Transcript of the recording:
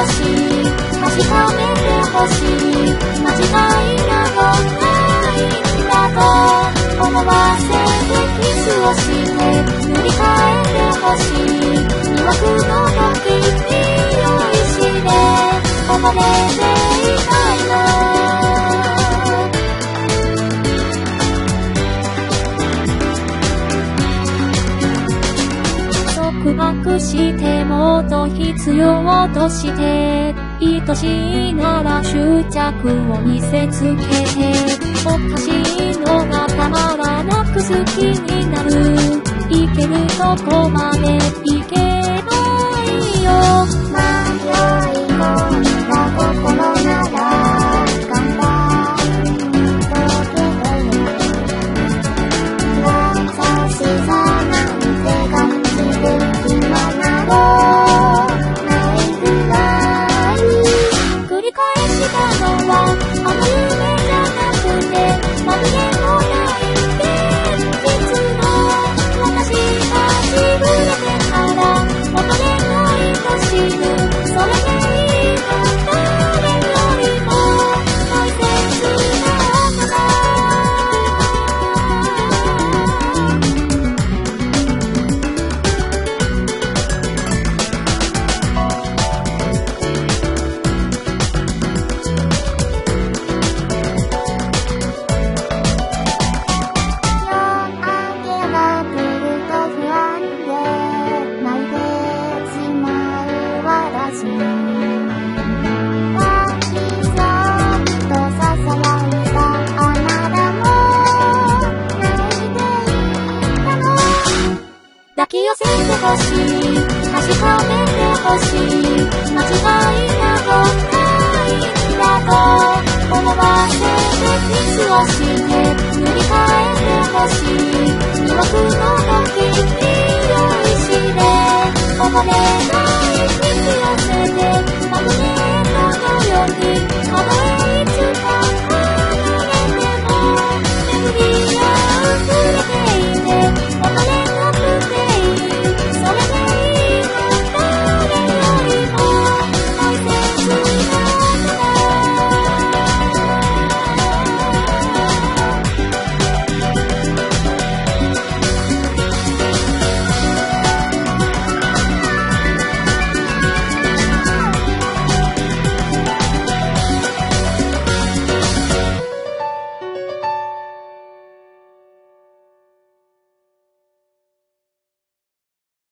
ほしい、確かめてほしい、間違いなどないんだと思わせてキスをして塗り替えてほしい、魅惑の時に酔いしれ離れていないの。束縛してもっと必要として愛しいなら執着を見せつけておかしいのがたまらなく好きになるいけるとこまでいけないよ迷い込んだ心なら頑張って優しさなんて感じる今などないぐらい繰り返したのはあの夢じゃなくてまるでもない現実の私がちぶれてから元で恋と知るそれでいいの誰よりも大切なの抱き寄せてほしい、確かめてほしい、間違いなどないんだと思わせてキスをして塗り替えてほしい、魅惑の時に